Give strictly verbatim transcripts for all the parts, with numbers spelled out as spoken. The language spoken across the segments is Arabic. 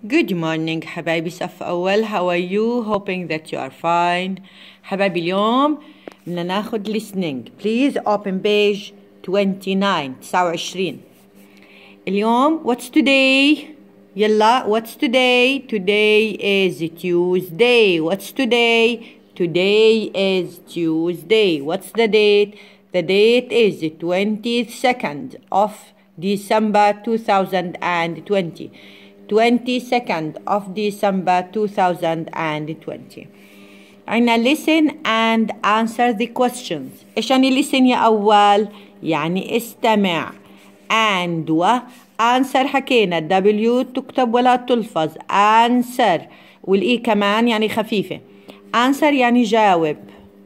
Good morning حبايبي صف أول. How are you? Hoping that you are fine. حبايبي اليوم بدنا ناخد listening. Please open page twenty-nine تسعة وعشرين. اليوم what's today? يلا what's today? Today is Tuesday. What's today? Today is Tuesday. What's the date? The date is the twenty-second of December two thousand twenty. twenty-second of December two thousand twenty. عنا listen and answer the questions. إيش يعني listen يا أول؟ يعني استمع. and و answer حكينا W تكتب ولا تلفظ. answer والإي كمان يعني خفيفة. answer يعني جاوب.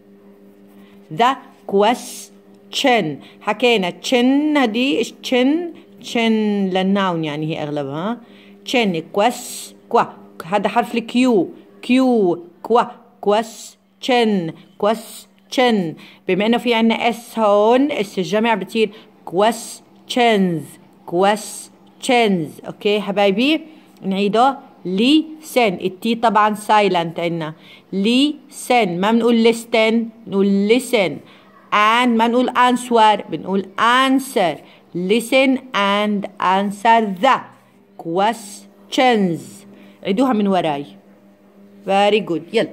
the question حكينا chin هدي إيش chin chin للناون يعني هي أغلبها. chin كوس كوا هذا حرف الكيو كيو كوا كوس chin كوس chin. بما انه في عنا اس هون اس الجمع بتصير كوس chins كوس chins. اوكي حبايبي نعيده. listen التي طبعا silent عنا. listen ما بنقول listen بنقول listen. and ما بنقول answer بنقول answer. listen and answer the questions. عيدوها من وراي. very good. يلا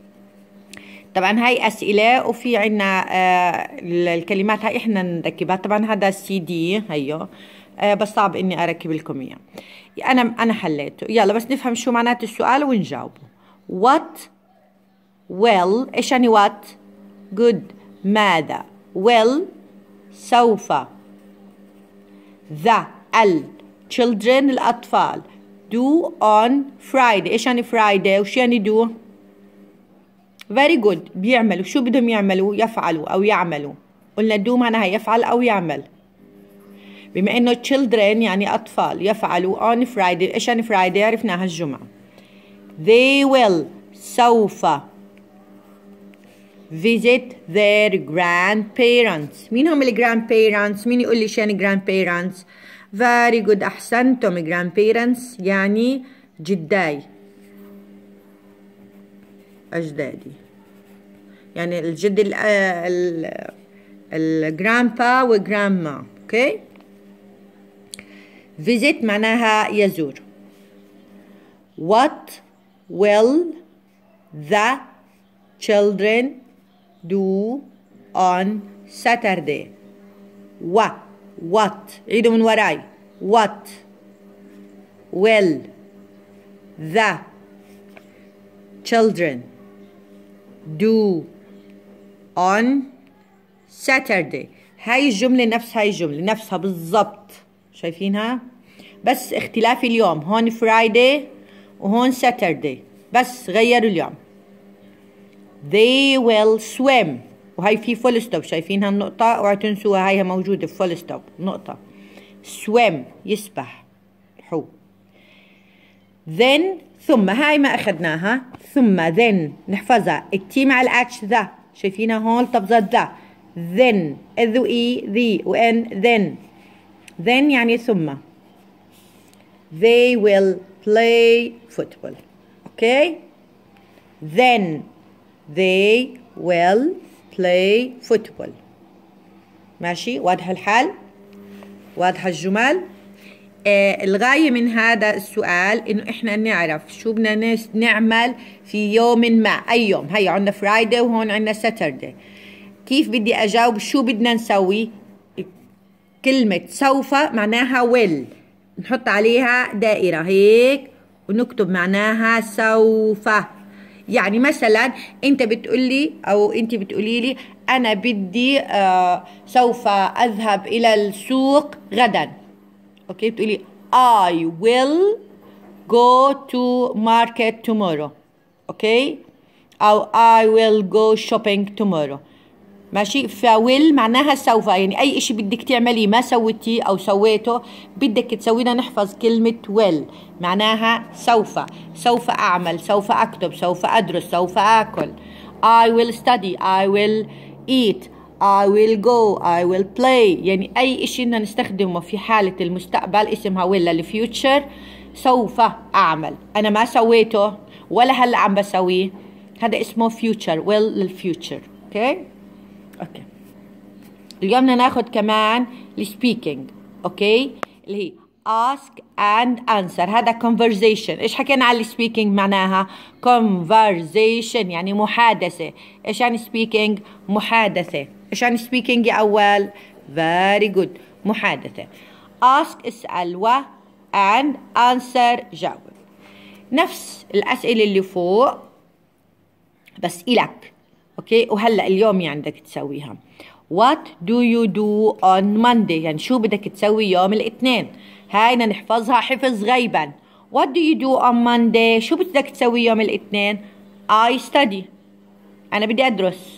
طبعا هاي أسئلة وفي عنا آه الكلمات هاي احنا نركبها. طبعا هذا السي دي هيو آه بس صعب اني اركب لكم اياه. انا انا حليته. يلا بس نفهم شو معنات السؤال ونجاوبه. what will ايش يعني what؟ good ماذا؟ will سوف. the ال children الأطفال do on Friday. إيش يعني Friday وش يعني do؟ very good بيعملوا. شو بدهم يعملوا؟ يفعلوا أو يعملوا. قلنا do معناها يفعل أو يعمل. بما إنه children يعني أطفال يفعلوا on Friday. إيش يعني Friday؟ عرفناها الجمعة. they will سوف visit their grandparents. مين هم ال grandparents؟ مين يقول لي شو يعني grandparents؟ very good أحسنتم. grandparents يعني جداي أجدادي يعني الجد ال ال الجرامبا وجرامما. اوكي visit معناها يزور. what will the children do on Saturday? what what عيدوا من وراي. what will the children do on Saturday؟ هاي الجملة نفس هاي الجملة نفسها بالضبط شايفينها بس اختلاف اليوم. هون Friday وهون Saturday بس غيروا اليوم. they will swim وهي في فول ستوب شايفينها النقطة اوعوا تنسوها هاي موجودة في فول ستوب نقطة. swim يسبح حو. then ثم هاي ما أخذناها. ثم then نحفظها التي مع الاتش ذا شايفينها هون تبظت ذا. then اذ اي ذي وان then then يعني ثم. they will play football. okay then they will play football. ماشي واضح الحال واضح الجمل. آه الغاية من هذا السؤال انه احنا نعرف شو بدنا نعمل في يوم ما. اي يوم. هي عندنا فرايداي وهون عندنا ساترداي. كيف بدي اجاوب شو بدنا نسوي؟ كلمة سوف معناها will نحط عليها دائرة هيك ونكتب معناها سوف. يعني مثلا انت بتقولي او انت بتقولي لي انا بدي آه سوف اذهب الى السوق غدا. اوكي بتقولي I will go to market tomorrow. اوكي او I will go shopping tomorrow. ماشي. فويل معناها سوف يعني اي اشي بدك تعمليه ما سويتيه او سويته بدك تسوينا. نحفظ كلمة will معناها سوف. سوف اعمل سوف اكتب سوف ادرس سوف اكل. I will study I will eat I will go I will play. يعني اي اشي بدنا نستخدمه في حالة المستقبل اسمها will للفيوتشر سوف أعمل، أنا ما سويته ولا هلا عم بسويه، هذا اسمه future will للفيوتشر. اوكي اوكي اليوم بدنا ناخذ كمان السبيكينج. اوكي اللي هي ask and answer. هذا conversation. ايش حكينا على السبيكينج؟ معناها conversation يعني محادثة. ايش يعني speaking؟ محادثة. ايش يعني speaking يا أول؟ very good محادثة. ask اسأل و and answer جاوب. نفس الأسئلة اللي فوق بس إلك. اوكي وهلا اليوم يعني بدك تسويها. What do you do on Monday؟ يعني شو بدك تسوي يوم الاثنين؟ هاي بدنا نحفظها حفظ غيبا. What do you do on Monday؟ شو بدك تسوي يوم الاثنين؟ I study. أنا بدي أدرس.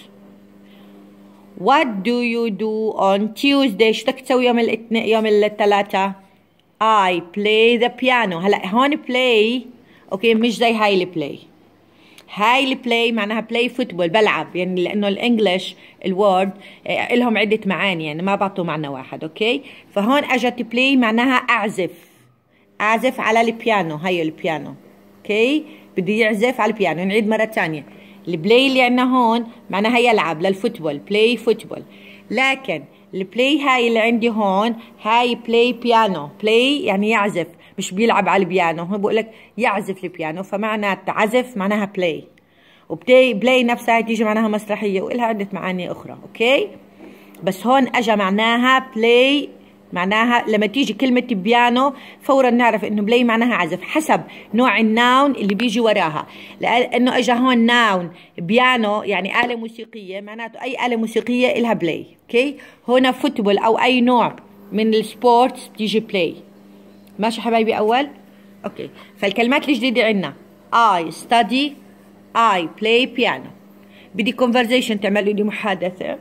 What do you do on Tuesday؟ شو بدك تسوي يوم الاثنين يوم الثلاثاء؟ I play the piano. هلا هون play اوكي مش زي هاي البلاي. هاي البلاي معناها بلاي فوتبول بلعب، يعني لانه الانجليش الوورد لهم عده معاني يعني ما بعطوا معنى واحد. اوكي فهون اجت بلاي معناها اعزف، اعزف على البيانو. هاي البيانو اوكي بدي يعزف على البيانو. نعيد مره ثانيه البلاي اللي عندنا هون معناها يلعب للفوتبول بلاي فوتبول، لكن البلاي هاي اللي عندي هون هاي بلاي بيانو. بلاي يعني يعزف مش بيلعب على البيانو، هو بقول لك يعزف البيانو فمعنى عزف معناها بلاي، وبلاي بلاي نفسها تيجي معناها مسرحيه والها عده معاني اخرى. اوكي بس هون اجى معناها بلاي، معناها لما تيجي كلمه بيانو فورا نعرف انه بلاي معناها عزف حسب نوع الناون اللي بيجي وراها، لانه اجى هون ناون بيانو يعني آلة موسيقيه معناته اي آلة موسيقيه إلها بلاي. اوكي هنا فوتبول او اي نوع من السبورتس بتيجي بلاي. ماشي حبايبي أول؟ أوكي فالكلمات الجديدة عنا I study I play piano. بدي conversation تعملوا لي محادثة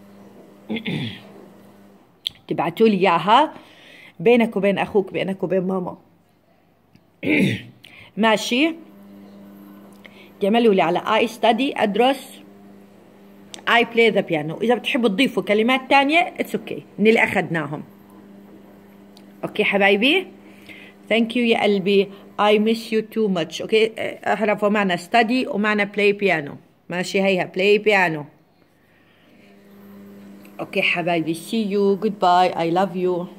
تبعتوا لي إياها بينك وبين أخوك بينك وبين ماما. ماشي تعملوا لي على I study أدرس I play the piano. إذا بتحبوا تضيفوا كلمات تانية it's okay من اللي أخذناهم. اوكي حبايبي ثانك يو يا قلبي I miss you too much. اوكي اعرفوا معنى study ومعنى play piano. ماشي هيها play piano. اوكي حبايبي see you goodbye I love you.